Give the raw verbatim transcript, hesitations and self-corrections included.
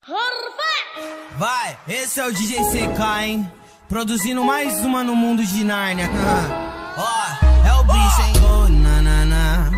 Vai, esse é o D J C K, hein? Produzindo mais uma no mundo de Nárnia. Ó, é o bicho, hein? Oh, na, na, na.